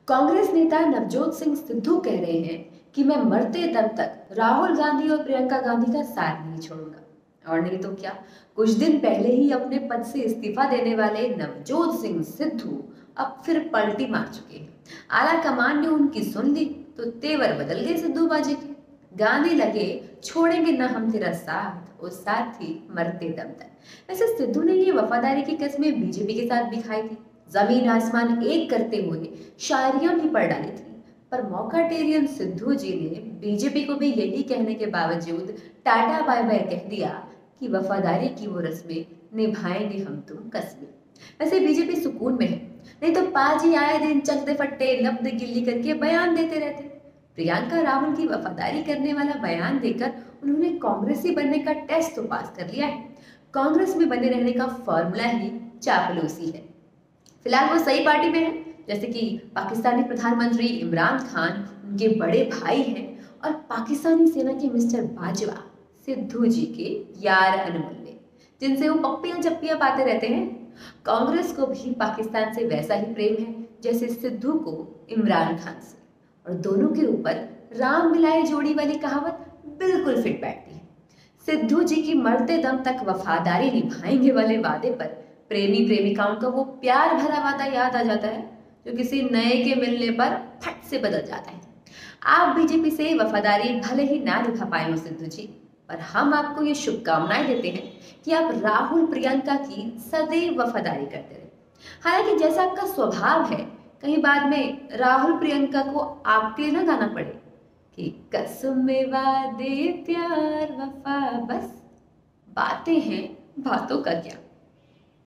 कांग्रेस नेता नवजोत सिंह सिद्धू कह रहे हैं कि मैं मरते दम तक राहुल गांधी और प्रियंका गांधी का साथ नहीं छोड़ूंगा। और नहीं तो क्या, कुछ दिन पहले ही अपने पद से इस्तीफा देने वाले नवजोत सिंह सिद्धू अब फिर पलटी मार चुके हैं। आला कमान ने उनकी सुन ली तो तेवर बदल गए सिद्धू बाजी के। गांधी लगे छोड़ेंगे ना हम तेरा साथ और साथ ही मरते दम तक। वैसे सिद्धू ने ये वफादारी की कस्में बीजेपी के साथ भी खाई थी, जमीन आसमान एक करते हुए शायरियां भी पढ़ डाली थी। पर मौकाटेरियन सिद्धू जी ने बीजेपी को भी यही कहने के बावजूद टाटा बाय बाय कह दिया कि वफादारी की वो रस्में निभाएंगे हम तुम कस्में। वैसे बीजेपी सुकून में है, नहीं तो पाजी आए दिन चलते फट्टे लब्ध गिल्ली करके बयान देते रहते। प्रियंका राहुल की वफादारी करने वाला बयान देकर उन्होंने कांग्रेसी बनने का टेस्ट तो पास कर लिया है। कांग्रेस में बने रहने का फॉर्मूला ही चापलूसी है। फिलहाल वो सही पार्टी में है, जैसे कि पाकिस्तानी प्रधानमंत्री इमरान खान उनके बड़े भाई हैं और पाकिस्तानी सेना के मिस्टर बाजवा सिद्धू जी के यार अनमोल्य, जिनसे वो पप्पियां चप्पियां पाते रहते हैं। कांग्रेस को भी पाकिस्तान से वैसा ही प्रेम है जैसे सिद्धू को इमरान खान से, और दोनों के ऊपर राम मिलाए जोड़ी वाली कहावत बिल्कुल फिट बैठती है। सिद्धू जी की मरते दम तक वफादारी निभाएंगे वाले वादे पर प्रेमी प्रेमिकाओं का वो प्यार भरा वादा याद आ जाता है जो किसी नए के मिलने पर फट से बदल जाता है। आप बीजेपी से वफादारी भले ही ना निभा पाए हो सिद्धू जी, पर हम आपको ये शुभकामनाएं देते हैं कि आप राहुल प्रियंका की सदैव वफादारी करते रहे। हालांकि जैसा आपका स्वभाव है, कहीं बाद में राहुल प्रियंका को आपके लिए ना गाना पड़े कि कसम वादे प्यार वफा बस, बातें हैं बातों का क्या।